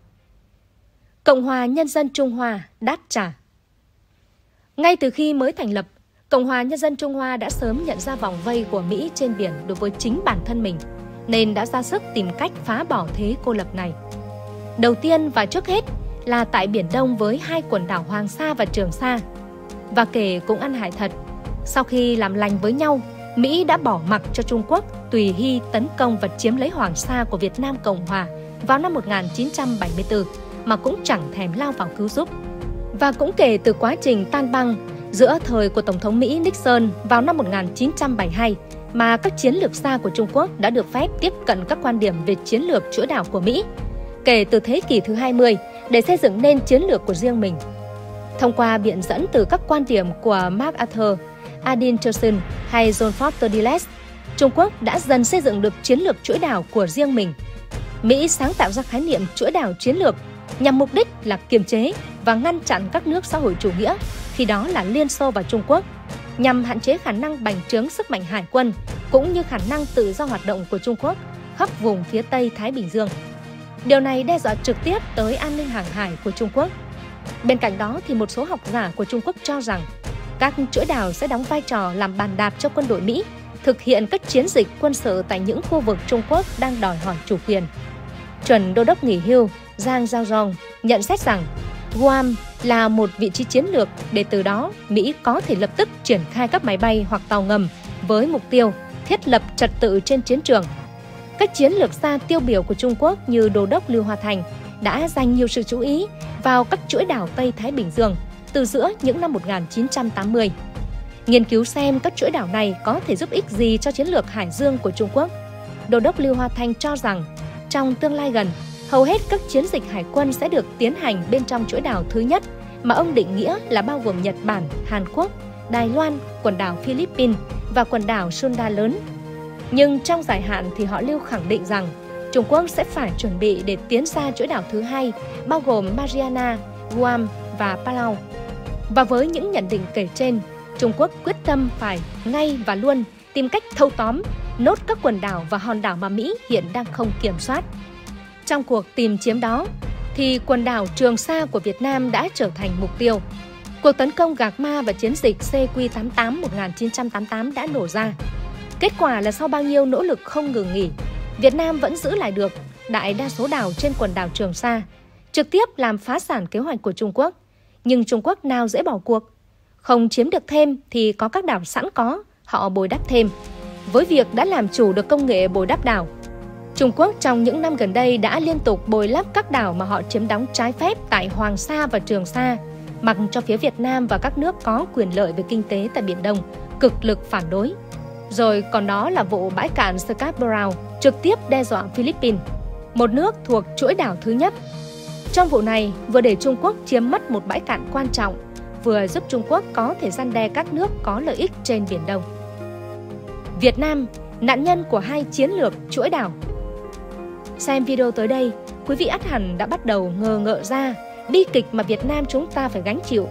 Cộng hòa Nhân dân Trung Hoa đáp trả. Ngay từ khi mới thành lập, Cộng hòa Nhân dân Trung Hoa đã sớm nhận ra vòng vây của Mỹ trên biển đối với chính bản thân mình, nên đã ra sức tìm cách phá bỏ thế cô lập này. Đầu tiên và trước hết là tại Biển Đông với hai quần đảo Hoàng Sa và Trường Sa. Và kể cũng ăn hại thật, sau khi làm lành với nhau, Mỹ đã bỏ mặc cho Trung Quốc tùy hy tấn công và chiếm lấy Hoàng Sa của Việt Nam Cộng Hòa vào năm một nghìn chín trăm bảy mươi tư mà cũng chẳng thèm lao vào cứu giúp. Và cũng kể từ quá trình tan băng giữa thời của Tổng thống Mỹ Nixon vào năm một nghìn chín trăm bảy mươi hai mà các chiến lược xa của Trung Quốc đã được phép tiếp cận các quan điểm về chiến lược chuỗi đảo của Mỹ kể từ thế kỷ thứ hai mươi để xây dựng nên chiến lược của riêng mình. Thông qua biện dẫn từ các quan điểm của MacArthur, Adin Churchill hay John Foster Dulles, Trung Quốc đã dần xây dựng được chiến lược chuỗi đảo của riêng mình. Mỹ sáng tạo ra khái niệm chuỗi đảo chiến lược nhằm mục đích là kiềm chế và ngăn chặn các nước xã hội chủ nghĩa, khi đó là Liên Xô và Trung Quốc, nhằm hạn chế khả năng bành trướng sức mạnh hải quân cũng như khả năng tự do hoạt động của Trung Quốc khắp vùng phía Tây Thái Bình Dương. Điều này đe dọa trực tiếp tới an ninh hàng hải của Trung Quốc. Bên cạnh đó thì một số học giả của Trung Quốc cho rằng các chuỗi đảo sẽ đóng vai trò làm bàn đạp cho quân đội Mỹ thực hiện các chiến dịch quân sự tại những khu vực Trung Quốc đang đòi hỏi chủ quyền. Chuẩn đô đốc nghỉ hưu Giang Zhaozong nhận xét rằng Guam là một vị trí chiến lược để từ đó Mỹ có thể lập tức triển khai các máy bay hoặc tàu ngầm với mục tiêu thiết lập trật tự trên chiến trường. Các chiến lược xa tiêu biểu của Trung Quốc như đô đốc Lưu Hoa Thành đã dành nhiều sự chú ý vào các chuỗi đảo Tây Thái Bình Dương từ giữa những năm một nghìn chín trăm tám mươi. Nghiên cứu xem các chuỗi đảo này có thể giúp ích gì cho chiến lược hải dương của Trung Quốc. Đô đốc Lưu Hoa Thành cho rằng trong tương lai gần, hầu hết các chiến dịch hải quân sẽ được tiến hành bên trong chuỗi đảo thứ nhất mà ông định nghĩa là bao gồm Nhật Bản, Hàn Quốc, Đài Loan, quần đảo Philippines và quần đảo Sunda lớn. Nhưng trong dài hạn thì họ Lưu khẳng định rằng Trung Quốc sẽ phải chuẩn bị để tiến ra chuỗi đảo thứ hai bao gồm Mariana, Guam và Palau. Và với những nhận định kể trên, Trung Quốc quyết tâm phải ngay và luôn tìm cách thâu tóm, nốt các quần đảo và hòn đảo mà Mỹ hiện đang không kiểm soát. Trong cuộc tìm chiếm đó, thì quần đảo Trường Sa của Việt Nam đã trở thành mục tiêu. Cuộc tấn công Gạc Ma và chiến dịch C Q tám mươi tám một nghìn chín trăm tám mươi tám đã nổ ra. Kết quả là sau bao nhiêu nỗ lực không ngừng nghỉ, Việt Nam vẫn giữ lại được đại đa số đảo trên quần đảo Trường Sa, trực tiếp làm phá sản kế hoạch của Trung Quốc. Nhưng Trung Quốc nào dễ bỏ cuộc? Không chiếm được thêm thì có các đảo sẵn có, họ bồi đắp thêm. Với việc đã làm chủ được công nghệ bồi đắp đảo, Trung Quốc trong những năm gần đây đã liên tục bồi lấp các đảo mà họ chiếm đóng trái phép tại Hoàng Sa và Trường Sa, mặc cho phía Việt Nam và các nước có quyền lợi về kinh tế tại Biển Đông cực lực phản đối. Rồi còn đó là vụ bãi cạn Scarborough trực tiếp đe dọa Philippines, một nước thuộc chuỗi đảo thứ nhất. Trong vụ này, vừa để Trung Quốc chiếm mất một bãi cạn quan trọng, vừa giúp Trung Quốc có thể răn đe các nước có lợi ích trên Biển Đông. Việt Nam, nạn nhân của hai chiến lược chuỗi đảo. Xem video tới đây, quý vị ắt hẳn đã bắt đầu ngờ ngợ ra bi kịch mà Việt Nam chúng ta phải gánh chịu.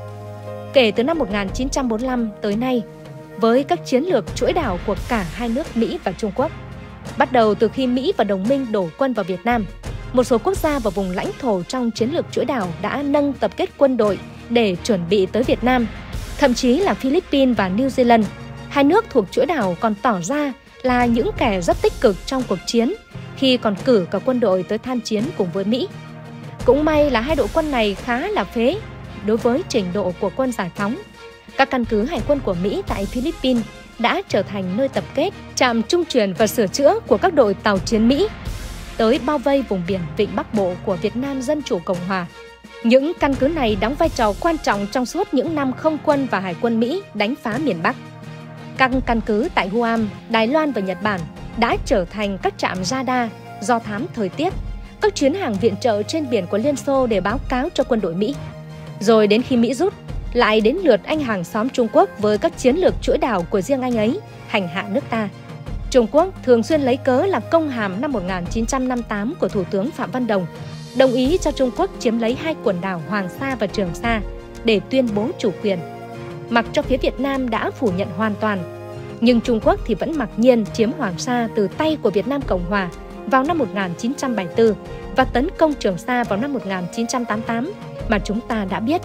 Kể từ năm một nghìn chín trăm bốn mươi lăm tới nay, với các chiến lược chuỗi đảo của cả hai nước Mỹ và Trung Quốc. Bắt đầu từ khi Mỹ và đồng minh đổ quân vào Việt Nam, một số quốc gia và vùng lãnh thổ trong chiến lược chuỗi đảo đã nâng tập kết quân đội để chuẩn bị tới Việt Nam. Thậm chí là Philippines và New Zealand, hai nước thuộc chuỗi đảo còn tỏ ra là những kẻ rất tích cực trong cuộc chiến khi còn cử cả quân đội tới tham chiến cùng với Mỹ. Cũng may là hai đội quân này khá là phế đối với trình độ của quân giải phóng. Các căn cứ hải quân của Mỹ tại Philippines đã trở thành nơi tập kết, trạm trung chuyển và sửa chữa của các đội tàu chiến Mỹ tới bao vây vùng biển Vịnh Bắc Bộ của Việt Nam Dân Chủ Cộng Hòa. Những căn cứ này đóng vai trò quan trọng trong suốt những năm không quân và hải quân Mỹ đánh phá miền Bắc. Các căn cứ tại Guam, Đài Loan và Nhật Bản đã trở thành các trạm radar, do thám thời tiết, các chuyến hàng viện trợ trên biển của Liên Xô để báo cáo cho quân đội Mỹ. Rồi đến khi Mỹ rút, lại đến lượt anh hàng xóm Trung Quốc với các chiến lược chuỗi đảo của riêng anh ấy hành hạ nước ta. Trung Quốc thường xuyên lấy cớ là công hàm năm một nghìn chín trăm năm mươi tám của Thủ tướng Phạm Văn Đồng, đồng ý cho Trung Quốc chiếm lấy hai quần đảo Hoàng Sa và Trường Sa để tuyên bố chủ quyền. Mặc cho phía Việt Nam đã phủ nhận hoàn toàn, nhưng Trung Quốc thì vẫn mặc nhiên chiếm Hoàng Sa từ tay của Việt Nam Cộng Hòa vào năm một nghìn chín trăm bảy mươi tư và tấn công Trường Sa vào năm một nghìn chín trăm tám mươi tám mà chúng ta đã biết.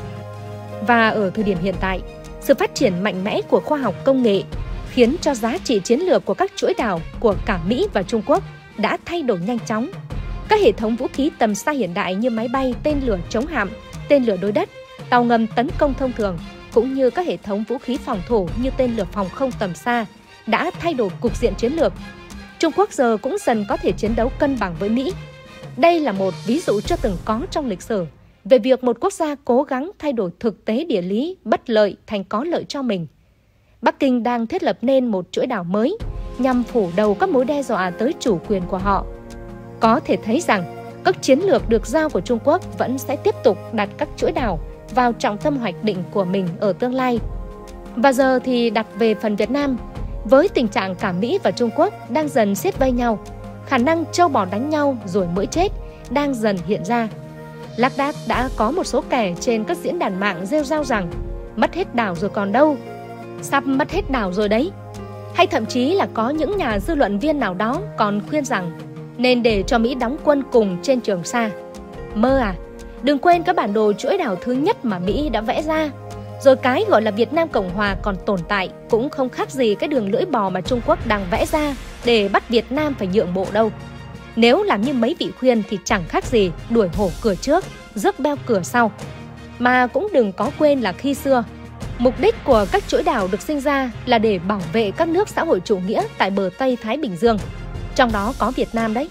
Và ở thời điểm hiện tại, sự phát triển mạnh mẽ của khoa học công nghệ khiến cho giá trị chiến lược của các chuỗi đảo của cả Mỹ và Trung Quốc đã thay đổi nhanh chóng. Các hệ thống vũ khí tầm xa hiện đại như máy bay, tên lửa chống hạm, tên lửa đối đất, tàu ngầm tấn công thông thường, cũng như các hệ thống vũ khí phòng thủ như tên lửa phòng không tầm xa đã thay đổi cục diện chiến lược. Trung Quốc giờ cũng dần có thể chiến đấu cân bằng với Mỹ. Đây là một ví dụ chưa từng có trong lịch sử về việc một quốc gia cố gắng thay đổi thực tế địa lý bất lợi thành có lợi cho mình. Bắc Kinh đang thiết lập nên một chuỗi đảo mới nhằm phủ đầu các mối đe dọa tới chủ quyền của họ. Có thể thấy rằng các chiến lược được giao của Trung Quốc vẫn sẽ tiếp tục đặt các chuỗi đảo vào trọng tâm hoạch định của mình ở tương lai. Và giờ thì đặt về phần Việt Nam, với tình trạng cả Mỹ và Trung Quốc đang dần siết vây nhau, khả năng trâu bò đánh nhau rồi mới chết đang dần hiện ra. Lác đác đã có một số kẻ trên các diễn đàn mạng rêu rao rằng mất hết đảo rồi còn đâu, sắp mất hết đảo rồi đấy. Hay thậm chí là có những nhà dư luận viên nào đó còn khuyên rằng nên để cho Mỹ đóng quân cùng trên Trường Sa. Mơ à, đừng quên các bản đồ chuỗi đảo thứ nhất mà Mỹ đã vẽ ra. Rồi cái gọi là Việt Nam Cộng Hòa còn tồn tại cũng không khác gì cái đường lưỡi bò mà Trung Quốc đang vẽ ra để bắt Việt Nam phải nhượng bộ đâu. Nếu làm như mấy vị khuyên thì chẳng khác gì đuổi hổ cửa trước, rước beo cửa sau. Mà cũng đừng có quên là khi xưa, mục đích của các chuỗi đảo được sinh ra là để bảo vệ các nước xã hội chủ nghĩa tại bờ Tây Thái Bình Dương, trong đó có Việt Nam đấy.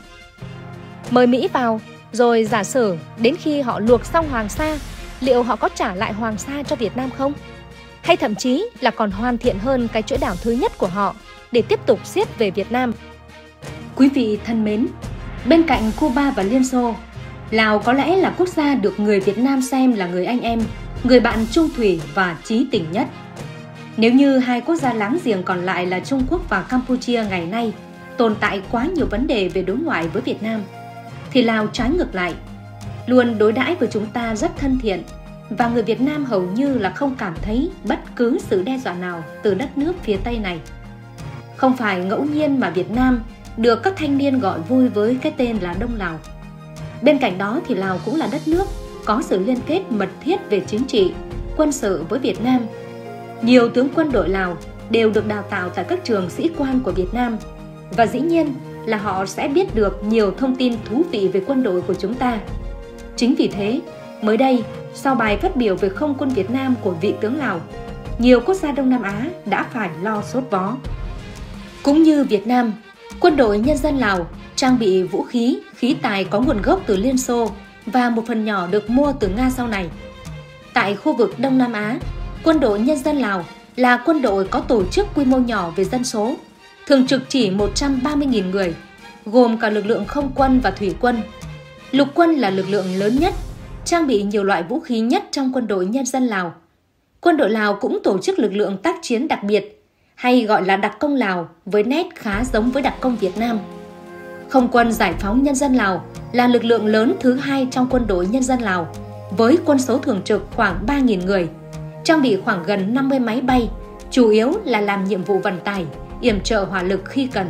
Mời Mỹ vào, rồi giả sử đến khi họ luộc xong Hoàng Sa, liệu họ có trả lại Hoàng Sa cho Việt Nam không? Hay thậm chí là còn hoàn thiện hơn cái chuỗi đảo thứ nhất của họ để tiếp tục siết về Việt Nam? Quý vị thân mến, bên cạnh Cuba và Liên Xô, Lào có lẽ là quốc gia được người Việt Nam xem là người anh em, người bạn chung thủy và chí tình nhất. Nếu như hai quốc gia láng giềng còn lại là Trung Quốc và Campuchia ngày nay tồn tại quá nhiều vấn đề về đối ngoại với Việt Nam, thì Lào trái ngược lại, luôn đối đãi với chúng ta rất thân thiện, và người Việt Nam hầu như là không cảm thấy bất cứ sự đe dọa nào từ đất nước phía Tây này. Không phải ngẫu nhiên mà Việt Nam được các thanh niên gọi vui với cái tên là Đông Lào. Bên cạnh đó thì Lào cũng là đất nước có sự liên kết mật thiết về chính trị, quân sự với Việt Nam. Nhiều tướng quân đội Lào đều được đào tạo tại các trường sĩ quan của Việt Nam, và dĩ nhiên là họ sẽ biết được nhiều thông tin thú vị về quân đội của chúng ta. Chính vì thế, mới đây, sau bài phát biểu về không quân Việt Nam của vị tướng Lào, nhiều quốc gia Đông Nam Á đã phải lo sốt vó. Cũng như Việt Nam, quân đội nhân dân Lào trang bị vũ khí, khí tài có nguồn gốc từ Liên Xô và một phần nhỏ được mua từ Nga sau này. Tại khu vực Đông Nam Á, quân đội nhân dân Lào là quân đội có tổ chức quy mô nhỏ về dân số, thường trực chỉ một trăm ba mươi nghìn người, gồm cả lực lượng không quân và thủy quân. Lục quân là lực lượng lớn nhất, trang bị nhiều loại vũ khí nhất trong quân đội nhân dân Lào. Quân đội Lào cũng tổ chức lực lượng tác chiến đặc biệt, hay gọi là đặc công Lào, với nét khá giống với đặc công Việt Nam. Không quân Giải phóng Nhân dân Lào là lực lượng lớn thứ hai trong quân đội nhân dân Lào, với quân số thường trực khoảng ba nghìn người, trang bị khoảng gần năm mươi máy bay, chủ yếu là làm nhiệm vụ vận tải, yểm trợ hỏa lực khi cần.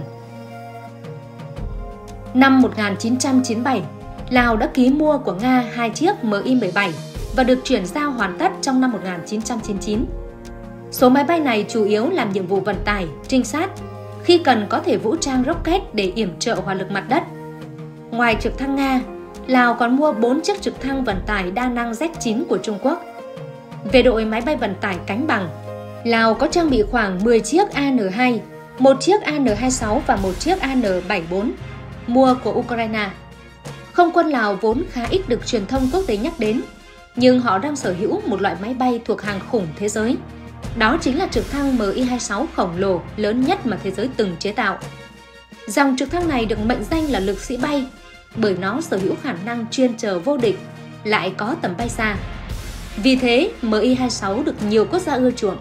Năm một nghìn chín trăm chín mươi bảy, Lào đã ký mua của Nga hai chiếc M I mười bảy và được chuyển giao hoàn tất trong năm một nghìn chín trăm chín mươi chín. Số máy bay này chủ yếu làm nhiệm vụ vận tải, trinh sát, khi cần có thể vũ trang rocket để yểm trợ hỏa lực mặt đất. Ngoài trực thăng Nga, Lào còn mua bốn chiếc trực thăng vận tải đa năng Z chín của Trung Quốc. Về đội máy bay vận tải cánh bằng, Lào có trang bị khoảng mười chiếc A N hai, một chiếc A N hai mươi sáu và một chiếc A N bảy mươi bốn, mua của Ukraine. Không quân Lào vốn khá ít được truyền thông quốc tế nhắc đến, nhưng họ đang sở hữu một loại máy bay thuộc hàng khủng thế giới. Đó chính là trực thăng M I hai mươi sáu khổng lồ lớn nhất mà thế giới từng chế tạo. Dòng trực thăng này được mệnh danh là lực sĩ bay bởi nó sở hữu khả năng chuyên chở vô địch, lại có tầm bay xa. Vì thế, M I hai mươi sáu được nhiều quốc gia ưa chuộng.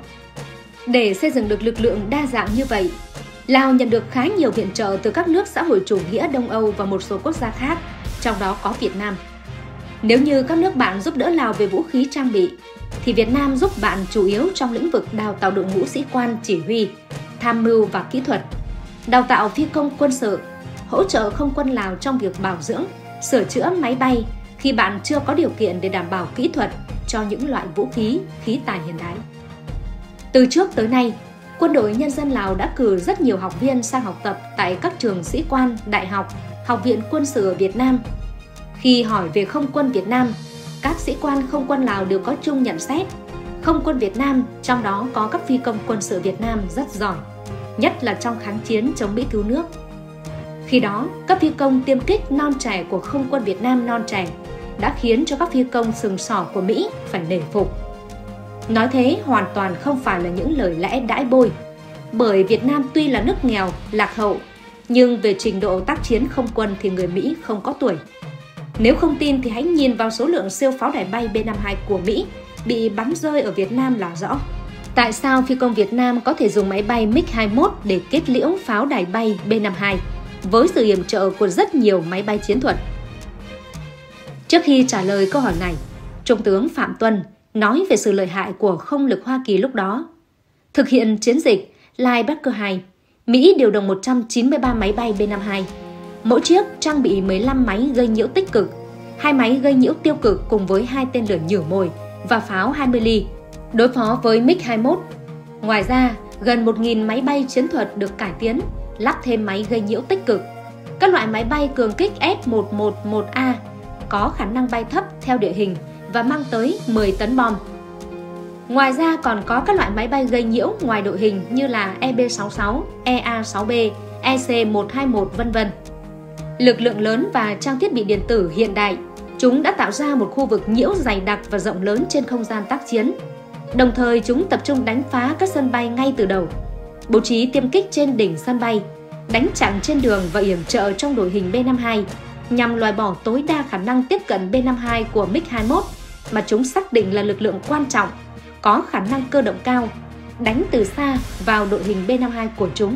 Để xây dựng được lực lượng đa dạng như vậy, Lào nhận được khá nhiều viện trợ từ các nước xã hội chủ nghĩa Đông Âu và một số quốc gia khác, trong đó có Việt Nam. Nếu như các nước bạn giúp đỡ Lào về vũ khí trang bị, thì Việt Nam giúp bạn chủ yếu trong lĩnh vực đào tạo đội ngũ sĩ quan chỉ huy, tham mưu và kỹ thuật, đào tạo phi công quân sự, hỗ trợ không quân Lào trong việc bảo dưỡng, sửa chữa máy bay khi bạn chưa có điều kiện để đảm bảo kỹ thuật cho những loại vũ khí, khí tài hiện đại. Từ trước tới nay, Quân đội Nhân dân Lào đã cử rất nhiều học viên sang học tập tại các trường sĩ quan, đại học, Học viện Quân sự ở Việt Nam. Khi hỏi về không quân Việt Nam, các sĩ quan không quân Lào đều có chung nhận xét. Không quân Việt Nam, trong đó có các phi công quân sự Việt Nam rất giỏi, nhất là trong kháng chiến chống Mỹ cứu nước. Khi đó, các phi công tiêm kích non trẻ của không quân Việt Nam non trẻ đã khiến cho các phi công sừng sỏ của Mỹ phải nể phục. Nói thế hoàn toàn không phải là những lời lẽ đãi bôi, bởi Việt Nam tuy là nước nghèo, lạc hậu, nhưng về trình độ tác chiến không quân thì người Mỹ không có tuổi. Nếu không tin thì hãy nhìn vào số lượng siêu pháo đài bay B năm mươi hai của Mỹ bị bắn rơi ở Việt Nam là rõ. Tại sao phi công Việt Nam có thể dùng máy bay MiG hai mươi mốt để kết liễu pháo đài bay B năm mươi hai với sự yểm trợ của rất nhiều máy bay chiến thuật? Trước khi trả lời câu hỏi này, Trung tướng Phạm Tuân nói về sự lợi hại của không lực Hoa Kỳ lúc đó. Thực hiện chiến dịch Linebacker hai, Mỹ điều động một trăm chín mươi ba máy bay B năm mươi hai, mỗi chiếc trang bị mười lăm máy gây nhiễu tích cực, hai máy gây nhiễu tiêu cực cùng với hai tên lửa nhử mồi và pháo hai mươi ly, đối phó với MiG hai mươi mốt. Ngoài ra, gần một nghìn máy bay chiến thuật được cải tiến, lắp thêm máy gây nhiễu tích cực. Các loại máy bay cường kích S một một một A có khả năng bay thấp theo địa hình và mang tới mười tấn bom. Ngoài ra còn có các loại máy bay gây nhiễu ngoài đội hình như là E B sáu mươi sáu, E A sáu B, E C một hai một vân vân. Lực lượng lớn và trang thiết bị điện tử hiện đại, chúng đã tạo ra một khu vực nhiễu dày đặc và rộng lớn trên không gian tác chiến. Đồng thời chúng tập trung đánh phá các sân bay ngay từ đầu, bố trí tiêm kích trên đỉnh sân bay, đánh chặn trên đường và yểm trợ trong đội hình B năm mươi hai nhằm loại bỏ tối đa khả năng tiếp cận B năm mươi hai của MiG hai mươi mốt mà chúng xác định là lực lượng quan trọng, có khả năng cơ động cao, đánh từ xa vào đội hình B năm mươi hai của chúng.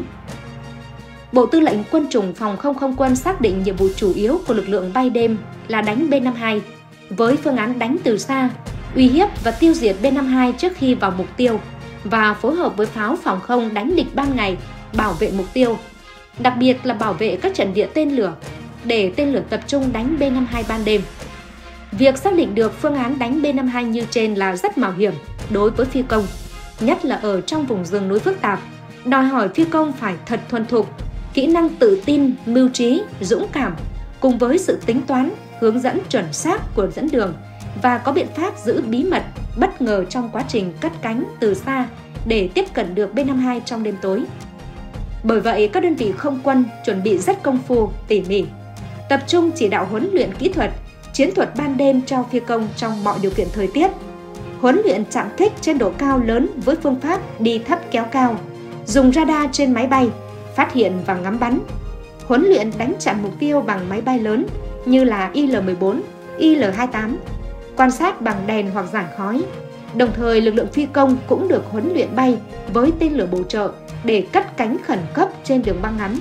Bộ Tư lệnh Quân chủng Phòng không không quân xác định nhiệm vụ chủ yếu của lực lượng bay đêm là đánh B năm mươi hai, với phương án đánh từ xa, uy hiếp và tiêu diệt B năm mươi hai trước khi vào mục tiêu, và phối hợp với pháo phòng không đánh địch ban ngày, bảo vệ mục tiêu, đặc biệt là bảo vệ các trận địa tên lửa, để tên lửa tập trung đánh B năm mươi hai ban đêm. Việc xác định được phương án đánh B năm mươi hai như trên là rất mạo hiểm đối với phi công, nhất là ở trong vùng rừng núi phức tạp, đòi hỏi phi công phải thật thuần thục, kỹ năng tự tin, mưu trí, dũng cảm, cùng với sự tính toán, hướng dẫn chuẩn xác của dẫn đường và có biện pháp giữ bí mật, bất ngờ trong quá trình cất cánh từ xa để tiếp cận được B năm mươi hai trong đêm tối. Bởi vậy, các đơn vị không quân chuẩn bị rất công phu, tỉ mỉ, tập trung chỉ đạo huấn luyện kỹ thuật, chiến thuật ban đêm cho phi công trong mọi điều kiện thời tiết, huấn luyện chạm kích trên độ cao lớn với phương pháp đi thấp kéo cao, dùng radar trên máy bay, phát hiện và ngắm bắn, huấn luyện đánh chặn mục tiêu bằng máy bay lớn như là I L mười bốn, I L hai mươi tám, quan sát bằng đèn hoặc giảng khói. Đồng thời, lực lượng phi công cũng được huấn luyện bay với tên lửa bổ trợ để cất cánh khẩn cấp trên đường băng ngắn.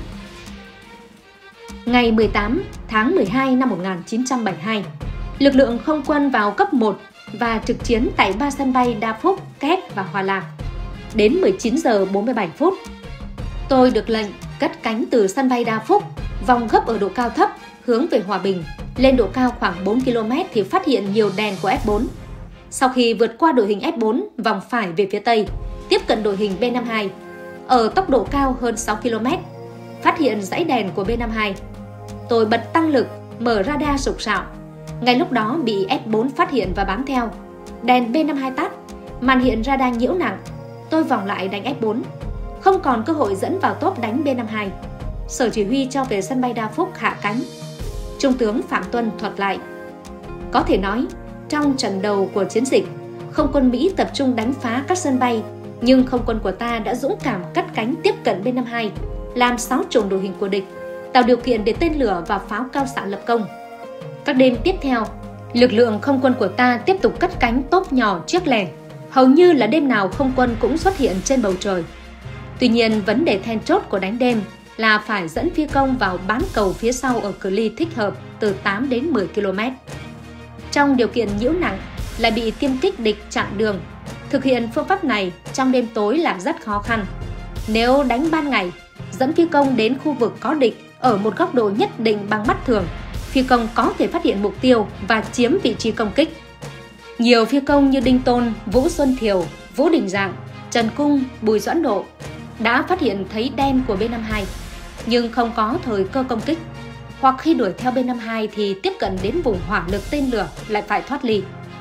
Ngày mười tám tháng mười hai năm một nghìn chín trăm bảy mươi hai, lực lượng không quân vào cấp một và trực chiến tại ba sân bay Đa Phúc, Kép và Hòa Lạc. Đến mười chín giờ bốn mươi bảy phút, tôi được lệnh cất cánh từ sân bay Đa Phúc, vòng gấp ở độ cao thấp, hướng về Hòa Bình. Lên độ cao khoảng bốn ki lô mét thì phát hiện nhiều đèn của F bốn. Sau khi vượt qua đội hình F bốn, vòng phải về phía Tây, tiếp cận đội hình B năm mươi hai, ở tốc độ cao hơn sáu ki lô mét, phát hiện dãy đèn của B năm mươi hai. Tôi bật tăng lực, mở radar sục sạo. Ngay lúc đó bị F bốn phát hiện và bám theo. Đèn B năm mươi hai tắt, màn hiện radar nhiễu nặng. Tôi vòng lại đánh F bốn, không còn cơ hội dẫn vào tốp đánh B năm mươi hai. Sở chỉ huy cho về sân bay Đa Phúc hạ cánh. Trung tướng Phạm Tuân thuật lại: có thể nói, trong trận đầu của chiến dịch, không quân Mỹ tập trung đánh phá các sân bay, nhưng không quân của ta đã dũng cảm cắt cánh tiếp cận B năm mươi hai, làm xáo trộn đội hình của địch, tạo điều kiện để tên lửa và pháo cao xạ lập công. Các đêm tiếp theo, lực lượng không quân của ta tiếp tục cất cánh tốp nhỏ chiếc lẻ. Hầu như là đêm nào không quân cũng xuất hiện trên bầu trời. Tuy nhiên, vấn đề then chốt của đánh đêm là phải dẫn phi công vào bán cầu phía sau ở cự ly thích hợp từ tám đến mười ki lô mét. Trong điều kiện nhiễu nặng lại bị tiêm kích địch chặn đường, thực hiện phương pháp này trong đêm tối là rất khó khăn. Nếu đánh ban ngày, dẫn phi công đến khu vực có địch ở một góc độ nhất định bằng mắt thường, phi công có thể phát hiện mục tiêu và chiếm vị trí công kích. Nhiều phi công như Đinh Tôn, Vũ Xuân Thiều, Vũ Đình Dạng, Trần Cung, Bùi Doãn Độ đã phát hiện thấy đen của B năm mươi hai, nhưng không có thời cơ công kích, hoặc khi đuổi theo B năm mươi hai thì tiếp cận đến vùng hỏa lực tên lửa lại phải thoát ly.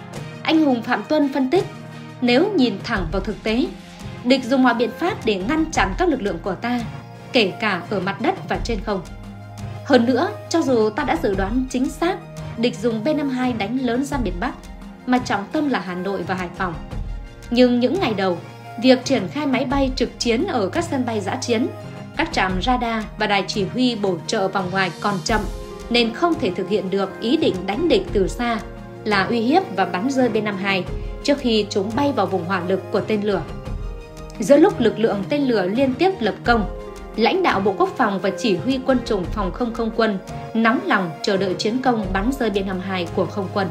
Anh hùng Phạm Tuân phân tích, nếu nhìn thẳng vào thực tế, địch dùng mọi biện pháp để ngăn chặn các lực lượng của ta, kể cả ở mặt đất và trên không. Hơn nữa, cho dù ta đã dự đoán chính xác địch dùng B năm mươi hai đánh lớn ra miền Bắc, mà trọng tâm là Hà Nội và Hải Phòng, nhưng những ngày đầu, việc triển khai máy bay trực chiến ở các sân bay dã chiến, các trạm radar và đài chỉ huy bổ trợ vòng ngoài còn chậm, nên không thể thực hiện được ý định đánh địch từ xa là uy hiếp và bắn rơi B năm mươi hai trước khi chúng bay vào vùng hỏa lực của tên lửa. Giữa lúc lực lượng tên lửa liên tiếp lập công, lãnh đạo Bộ Quốc phòng và chỉ huy quân chủng phòng không không quân nóng lòng chờ đợi chiến công bắn rơi B năm mươi hai của không quân.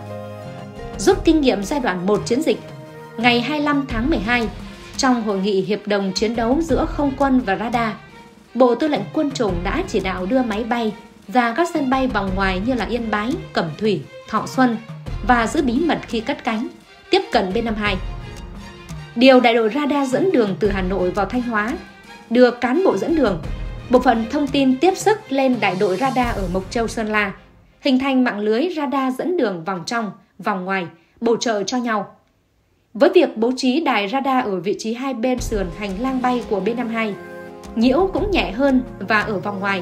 Rút kinh nghiệm giai đoạn một chiến dịch, ngày hai mươi lăm tháng mười hai, trong hội nghị hiệp đồng chiến đấu giữa không quân và radar, Bộ Tư lệnh Quân chủng đã chỉ đạo đưa máy bay ra các sân bay vòng ngoài như là Yên Bái, Cẩm Thủy, Thọ Xuân và giữ bí mật khi cất cánh, tiếp cận B năm mươi hai. Điều đại đội radar dẫn đường từ Hà Nội vào Thanh Hóa, đưa cán bộ dẫn đường, bộ phận thông tin tiếp sức lên đại đội radar ở Mộc Châu, Sơn La, hình thành mạng lưới radar dẫn đường vòng trong, vòng ngoài, bổ trợ cho nhau. Với việc bố trí đài radar ở vị trí hai bên sườn hành lang bay của B năm mươi hai, nhiễu cũng nhẹ hơn và ở vòng ngoài.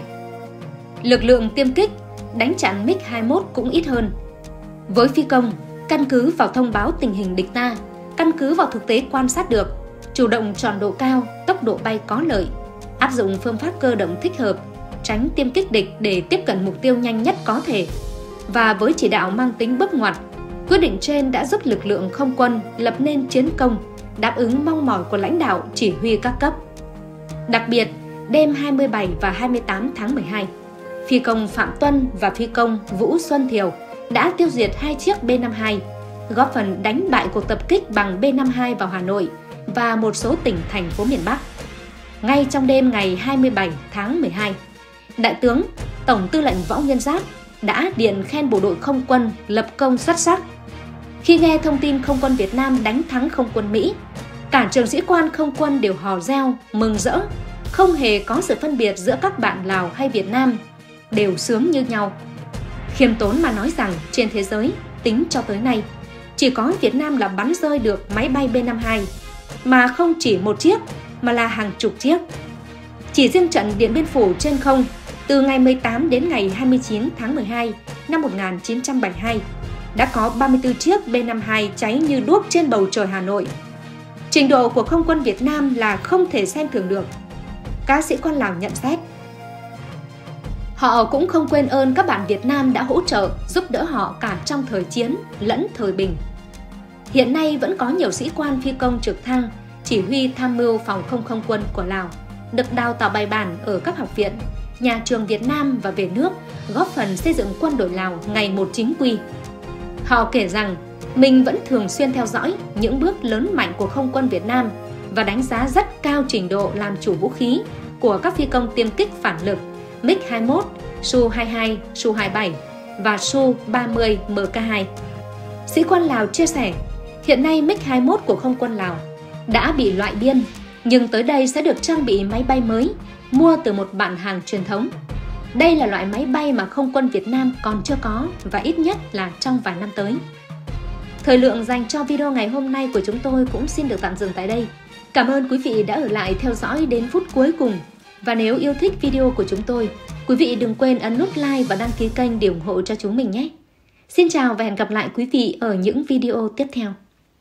Lực lượng tiêm kích, đánh chặn MiG hai mươi mốt cũng ít hơn. Với phi công, căn cứ vào thông báo tình hình địch ta, căn cứ vào thực tế quan sát được, chủ động chọn độ cao, tốc độ bay có lợi, áp dụng phương pháp cơ động thích hợp, tránh tiêm kích địch để tiếp cận mục tiêu nhanh nhất có thể. Và với chỉ đạo mang tính bước ngoặt, quyết định trên đã giúp lực lượng không quân lập nên chiến công, đáp ứng mong mỏi của lãnh đạo chỉ huy các cấp. Đặc biệt, đêm hai mươi bảy và hai mươi tám tháng mười hai, phi công Phạm Tuân và phi công Vũ Xuân Thiều đã tiêu diệt hai chiếc B năm mươi hai, góp phần đánh bại cuộc tập kích bằng B năm mươi hai vào Hà Nội và một số tỉnh thành phố miền Bắc. Ngay trong đêm ngày hai mươi bảy tháng mười hai, Đại tướng Tổng tư lệnh Võ Nguyên Giáp đã điện khen bộ đội không quân lập công xuất sắc. Khi nghe thông tin không quân Việt Nam đánh thắng không quân Mỹ, cả trường sĩ quan không quân đều hò reo, mừng rỡ, không hề có sự phân biệt giữa các bạn Lào hay Việt Nam, đều sướng như nhau. Khiêm tốn mà nói rằng trên thế giới, tính cho tới nay, chỉ có Việt Nam là bắn rơi được máy bay B năm mươi hai, mà không chỉ một chiếc, mà là hàng chục chiếc. Chỉ riêng trận Điện Biên Phủ trên không, từ ngày mười tám đến ngày hai mươi chín tháng mười hai năm một nghìn chín trăm bảy mươi hai, đã có ba mươi tư chiếc B năm mươi hai cháy như đuốc trên bầu trời Hà Nội. Trình độ của không quân Việt Nam là không thể xem thường được. Các sĩ quan Lào nhận xét. Họ cũng không quên ơn các bạn Việt Nam đã hỗ trợ, giúp đỡ họ cả trong thời chiến lẫn thời bình. Hiện nay vẫn có nhiều sĩ quan phi công trực thăng, chỉ huy tham mưu phòng không không quân của Lào, được đào tạo bài bản ở các học viện, nhà trường Việt Nam và về nước, góp phần xây dựng quân đội Lào ngày một chính quy. Họ kể rằng mình vẫn thường xuyên theo dõi những bước lớn mạnh của không quân Việt Nam và đánh giá rất cao trình độ làm chủ vũ khí của các phi công tiêm kích phản lực MiG hai mươi mốt, Su hai mươi hai, Su hai mươi bảy và Su ba mươi M K hai. Sĩ quan Lào chia sẻ, hiện nay MiG hai mươi mốt của không quân Lào đã bị loại biên, nhưng tới đây sẽ được trang bị máy bay mới, mua từ một bạn hàng truyền thống. Đây là loại máy bay mà không quân Việt Nam còn chưa có và ít nhất là trong vài năm tới. Thời lượng dành cho video ngày hôm nay của chúng tôi cũng xin được tạm dừng tại đây. Cảm ơn quý vị đã ở lại theo dõi đến phút cuối cùng. Và nếu yêu thích video của chúng tôi, quý vị đừng quên ấn nút like và đăng ký kênh để ủng hộ cho chúng mình nhé. Xin chào và hẹn gặp lại quý vị ở những video tiếp theo.